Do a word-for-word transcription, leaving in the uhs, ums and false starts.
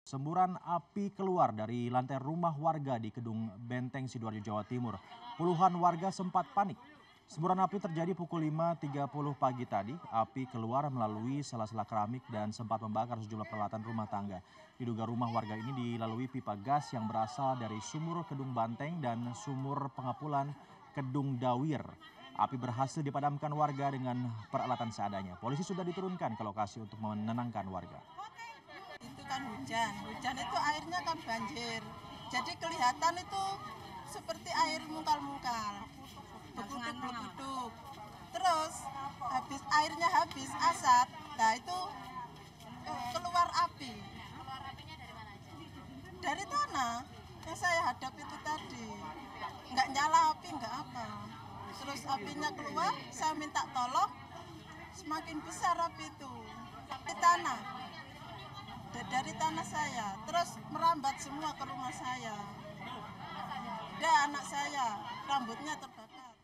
Semburan api keluar dari lantai rumah warga di Kedung Benteng, Sidoarjo, Jawa Timur. Puluhan warga sempat panik. Semburan api terjadi pukul lima tiga puluh pagi tadi. Api keluar melalui sela-sela keramik dan sempat membakar sejumlah peralatan rumah tangga. Diduga rumah warga ini dilalui pipa gas yang berasal dari sumur Kedung Banteng dan sumur pengapulan Kedung Dawir. Api berhasil dipadamkan warga dengan peralatan seadanya. Polisi sudah diturunkan ke lokasi untuk menenangkan warga. Itu kan hujan, hujan itu airnya kan banjir. Jadi kelihatan itu seperti air mungkal-mungkal, beduk-beduk. Terus habis airnya habis asap, nah itu keluar api. Dari tanah yang saya hadap itu tadi, nggak nyala api, nggak apa. Terus apinya keluar, saya minta tolong, semakin besar api itu di tanah. Dari tanah saya, terus merambat semua ke rumah saya. Dan anak saya, rambutnya terbakar.